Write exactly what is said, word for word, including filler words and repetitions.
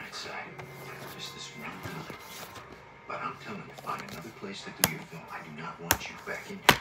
right side. Just this one time. But I'm telling you, find another place to do your film. I do not want you back in here.